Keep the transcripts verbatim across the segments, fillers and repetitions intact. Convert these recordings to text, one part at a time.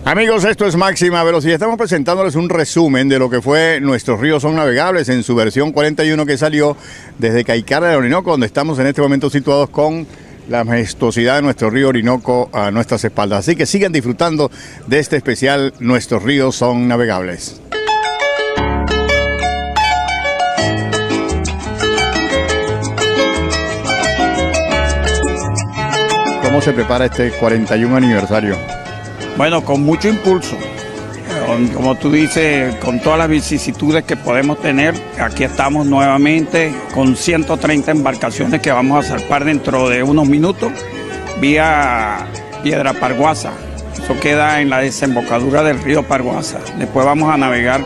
Amigos, esto es Máxima Velocidad. Estamos presentándoles un resumen de lo que fue Nuestros Ríos Son Navegables en su versión cuarenta y uno que salió desde Caicara del Orinoco, donde estamos en este momento situados con la majestuosidad de nuestro río Orinoco a nuestras espaldas. Así que sigan disfrutando de este especial Nuestros Ríos Son Navegables. ¿Cómo se prepara este cuarenta y uno aniversario? Bueno, con mucho impulso, como tú dices, con todas las vicisitudes que podemos tener. Aquí estamos nuevamente con ciento treinta embarcaciones que vamos a zarpar dentro de unos minutos vía Piedra Parguasa. Eso queda en la desembocadura del río Parguasa. Después vamos a navegar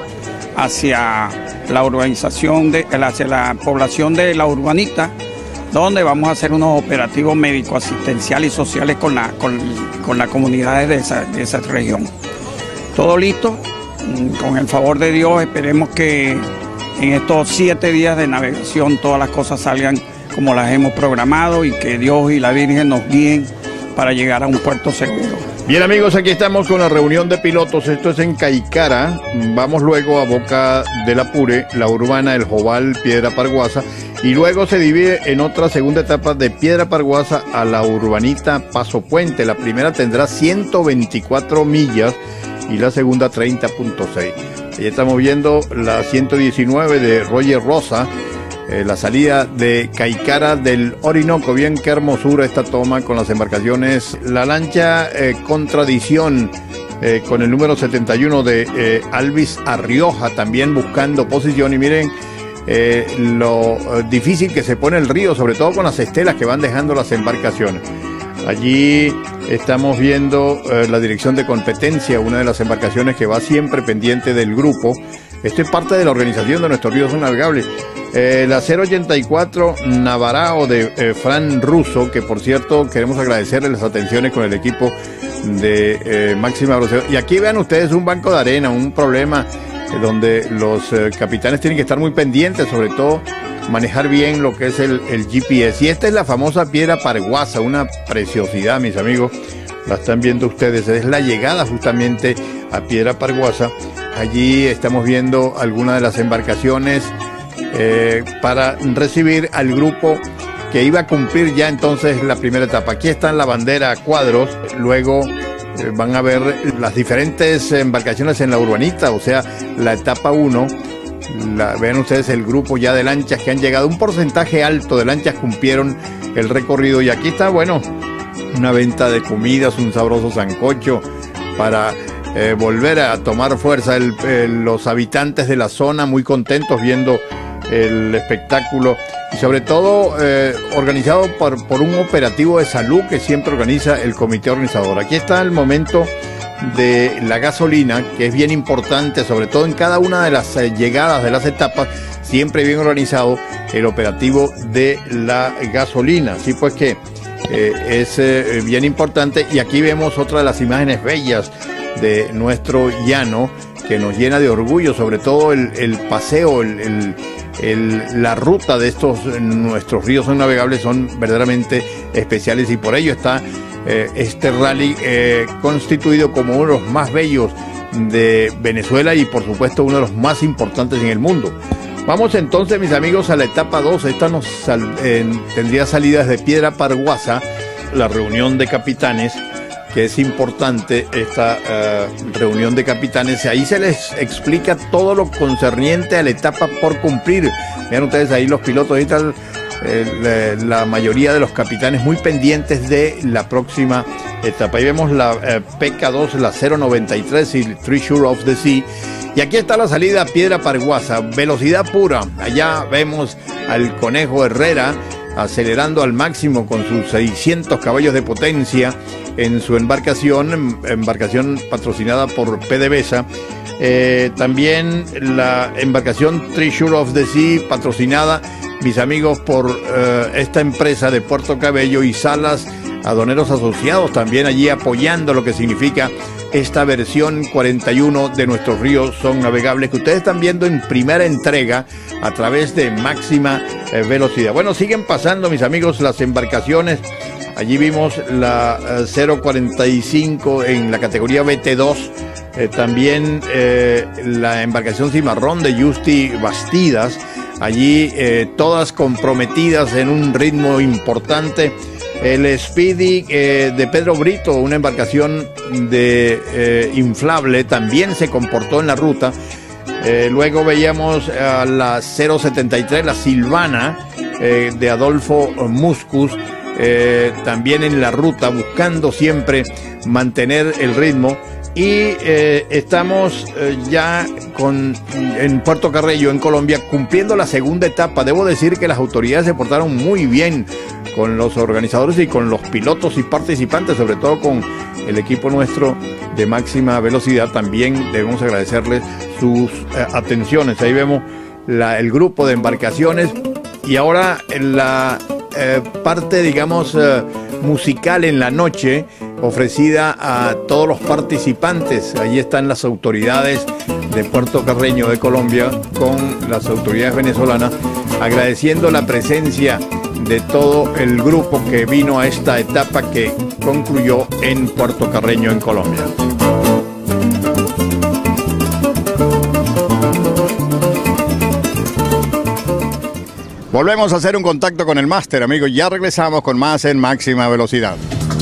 hacia la urbanización, de, hacia la población de La Urbanita, donde vamos a hacer unos operativos médico-asistenciales y sociales con, la, con, con las comunidades de esa, de esa región. Todo listo, con el favor de Dios, esperemos que en estos siete días de navegación todas las cosas salgan como las hemos programado y que Dios y la Virgen nos guíen para llegar a un puerto seguro. Bien amigos, aquí estamos con la reunión de pilotos, esto es en Caicara, vamos luego a Boca del Apure, La Urbana, El Jobal, Piedra Parguasa, y luego se divide en otra segunda etapa de Piedra Parguasa a La Urbanita, Paso Puente. La primera tendrá ciento veinticuatro millas y la segunda treinta punto seis. Ahí estamos viendo la ciento diecinueve de Roger Rosa, eh, la salida de Caicara del Orinoco. Bien, qué hermosura esta toma con las embarcaciones. La lancha eh, Contradicción eh, con el número setenta y uno de eh, Alvis Arrioja también buscando posición. Y miren eh, lo eh, difícil que se pone el río, sobre todo con las estelas que van dejando las embarcaciones. Allí estamos viendo eh, la dirección de competencia, una de las embarcaciones que va siempre pendiente del grupo. Esto es parte de la organización de Nuestros Ríos Son Navegables. Eh, la cero ochenta y cuatro Navarao de eh, Fran Russo, que por cierto queremos agradecerle las atenciones con el equipo de eh, Máxima Velocidad. Y aquí vean ustedes un banco de arena, un problema eh, donde los eh, capitanes tienen que estar muy pendientes, sobre todo manejar bien lo que es el, el G P S. Y esta es la famosa Piedra Parguasa, una preciosidad, mis amigos. La están viendo ustedes, es la llegada justamente a Piedra Parguasa. Allí estamos viendo algunas de las embarcaciones eh, para recibir al grupo que iba a cumplir ya entonces la primera etapa. Aquí está la bandera a cuadros, luego eh, van a ver las diferentes embarcaciones en La Urbanita, o sea, la etapa uno. La, vean ustedes el grupo ya de lanchas que han llegado, un porcentaje alto de lanchas cumplieron el recorrido. Y aquí está, bueno, una venta de comidas, un sabroso sancocho para eh, volver a tomar fuerza. El, el, los habitantes de la zona muy contentos viendo el espectáculo y sobre todo eh, organizado por, por un operativo de salud que siempre organiza el comité organizador. Aquí está el momento de la gasolina, que es bien importante, sobre todo en cada una de las eh, llegadas de las etapas, siempre bien organizado el operativo de la gasolina. Así pues que eh, es eh, bien importante. Y aquí vemos otra de las imágenes bellas de nuestro llano, que nos llena de orgullo, sobre todo el, el paseo, el, el, el, la ruta de estos Nuestros Ríos Son Navegables son verdaderamente especiales, y por ello está Eh, este rally eh, constituido como uno de los más bellos de Venezuela y por supuesto uno de los más importantes en el mundo. Vamos entonces, mis amigos, a la etapa dos. Esta nos sal, eh, tendría salidas de Piedra Parguasa, la reunión de capitanes, que es importante esta eh, reunión de capitanes. Ahí se les explica todo lo concerniente a la etapa por cumplir. Vean ustedes ahí los pilotos, ahí están Eh, la, la mayoría de los capitanes muy pendientes de la próxima etapa. Ahí vemos la eh, P K dos, la cero noventa y tres y Treasure of the Sea. Y aquí está la salida a Piedra Parguasa, velocidad pura. Allá vemos al Conejo Herrera acelerando al máximo con sus seiscientos caballos de potencia en su embarcación, embarcación patrocinada por PDVSA. Eh, también la embarcación Treasure of the Sea, patrocinada, mis amigos, por uh, esta empresa de Puerto Cabello y Salas Aduaneros Asociados, también allí apoyando lo que significa esta versión cuarenta y uno de Nuestros Ríos Son Navegables, que ustedes están viendo en primera entrega a través de Máxima eh, Velocidad. Bueno, siguen pasando, mis amigos, las embarcaciones. Allí vimos la eh, cero cuarenta y cinco en la categoría B T dos. Eh, también eh, la embarcación Cimarrón de Justi Bastidas, allí eh, todas comprometidas en un ritmo importante. El Speedy eh, de Pedro Brito, una embarcación de eh, inflable, también se comportó en la ruta. Eh, luego veíamos a la cero setenta y tres, la Silvana eh, de Adolfo Muscus, eh, también en la ruta, buscando siempre mantener el ritmo. Y eh, estamos eh, ya con, en Puerto Carreño, en Colombia, cumpliendo la segunda etapa. Debo decir que las autoridades se portaron muy bien con los organizadores y con los pilotos y participantes, sobre todo con el equipo nuestro de máxima velocidad. También debemos agradecerles sus eh, atenciones. Ahí vemos la, el grupo de embarcaciones y ahora la eh, parte, digamos, eh, musical en la noche, ofrecida a todos los participantes. Allí están las autoridades de Puerto Carreño de Colombia con las autoridades venezolanas, agradeciendo la presencia de todo el grupo que vino a esta etapa que concluyó en Puerto Carreño en Colombia. Volvemos a hacer un contacto con el máster, amigos. Ya regresamos con más en Máxima Velocidad.